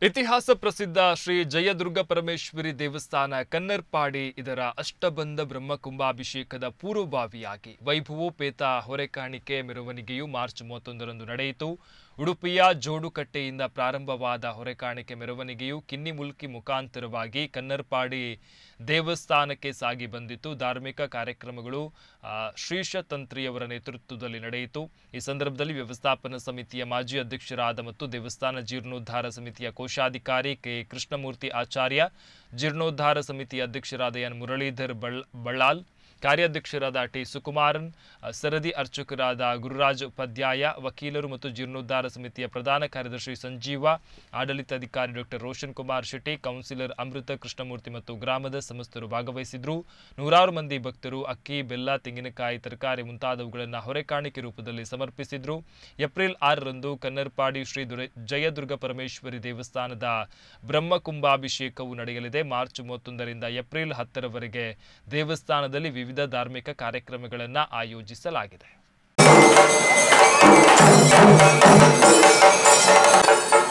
ಇತಿಹಾಸ ಪ್ರಸಿದ್ಧ ಶ್ರೀ ಜಯದುರ್ಗ ಪರಮೇಶ್ವರಿ ದೇವಸ್ಥಾನ ಕನ್ನರ್ಪಾಡಿ ಇದರ ಅಷ್ಟಬಂಧ ಬ್ರಹ್ಮಕುಂಭಾಭಿಷೇಕದ ಪೂರ್ವಭಾವಿಯಾಗಿ ವೈಭವೋಪೇತ ಹೊರೆಕಾಣಿಕೆ ಮೆರವಣಿಗೆಯು ಮಾರ್ಚ್ 31ರಂದು ನಡೆಯಿತು. ಉಡುಪಿಯ ಜೋಡುಕಟ್ಟೆಯಿಂದ ಪ್ರಾರಂಭವಾದ ಹೊರೆಕಾಣಿಕೆ ಮೆರವಣಿಗೆಯು ಕಿನ್ನಿಮುಲ್ಕಿ ಮುಖಾಂತರವಾಗಿ ಕನ್ನರ್ಪಾಡಿ ದೇವಸ್ಥಾನಕ್ಕೆ ಸಾಗಿ ಬಂದಿತು. ಧಾರ್ಮಿಕ ಕಾರ್ಯಕ್ರಮಗಳು ಶ್ರೀಶತಂತ್ರಿಯವರ ನೇತೃತ್ವದಲ್ಲಿ ನಡೆಯಿತು. ಈ ಸಂದರ್ಭದಲ್ಲಿ ವ್ಯವಸ್ಥಾಪನಾ ಸಮಿತಿಯ ಮಾಜಿ ಅಧ್ಯಕ್ಷರಾದ ಮತ್ತು ದೇವಸ್ಥಾನ ಜೀರ್ಣೋದ್ಧಾರ ಸಮಿತಿಯ ಕೋಶಾಧಿಕಾರಿ ಕೆ ಕೃಷ್ಣಮೂರ್ತಿ ಆಚಾರ್ಯ, ಜೀರ್ಣೋದ್ಧಾರ ಸಮಿತಿಯ ಅಧ್ಯಕ್ಷರಾದ ಎನ್ ಮುರಳೀಧರ್ ಬಳ್ಳಾಲ್, ಕಾರ್ಯಾಧ್ಯಕ್ಷರಾದ ಟಿ ಸುಕುಮಾರನ್, ಸರದಿ ಅರ್ಚಕರಾದ ಗುರುರಾಜ್ ಉಪಾಧ್ಯಾಯ, ವಕೀಲರು ಮತ್ತು ಜೀರ್ಣೋದ್ಧಾರ ಸಮಿತಿಯ ಪ್ರಧಾನ ಕಾರ್ಯದರ್ಶಿ ಸಂಜೀವ, ಆಡಳಿತಾಧಿಕಾರಿ ಡಾಕ್ಟರ್ ರೋಷನ್ ಕುಮಾರ್ ಶೆಟ್ಟಿ, ಕೌನ್ಸಿಲರ್ ಅಮೃತ ಕೃಷ್ಣಮೂರ್ತಿ ಮತ್ತು ಗ್ರಾಮದ ಸಮಸ್ತರು ಭಾಗವಹಿಸಿದ್ರು. ನೂರಾರು ಮಂದಿ ಭಕ್ತರು ಅಕ್ಕಿ, ಬೆಲ್ಲ, ತೆಂಗಿನಕಾಯಿ, ತರಕಾರಿ ಮುಂತಾದವುಗಳನ್ನು ಹೊರೆಕಾಣಿಕೆ ರೂಪದಲ್ಲಿ ಸಮರ್ಪಿಸಿದ್ರು. ಏಪ್ರಿಲ್ 6ರಂದು ಕನ್ನರ್ಪಾಡಿ ಶ್ರೀ ಜಯದುರ್ಗ ಪರಮೇಶ್ವರಿ ದೇವಸ್ಥಾನದ ಬ್ರಹ್ಮಕುಂಭಾಭಿಷೇಕವು ನಡೆಯಲಿದೆ. ಮಾರ್ಚ್ 31ರಿಂದ ಏಪ್ರಿಲ್ 10ರವರೆಗೆ ದೇವಸ್ಥಾನದಲ್ಲಿ ವಿವಿಧ ಧಾರ್ಮಿಕ ಕಾರ್ಯಕ್ರಮಗಳನ್ನು ಆಯೋಜಿಸಲಾಗಿದೆ.